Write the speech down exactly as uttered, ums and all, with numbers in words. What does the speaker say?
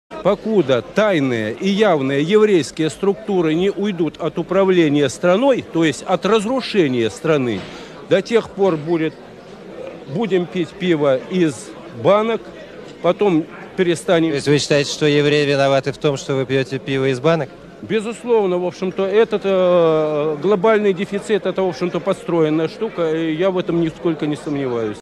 Покуда тайные и явные еврейские структуры не уйдут от управления страной, то есть от разрушения страны, до тех пор будет, будем пить пиво из банок, потом перестанем... То есть вы считаете, что евреи виноваты в том, что вы пьете пиво из банок? Безусловно, в общем-то, этот э, глобальный дефицит, это, в общем-то, подстроенная штука, и я в этом нисколько не сомневаюсь.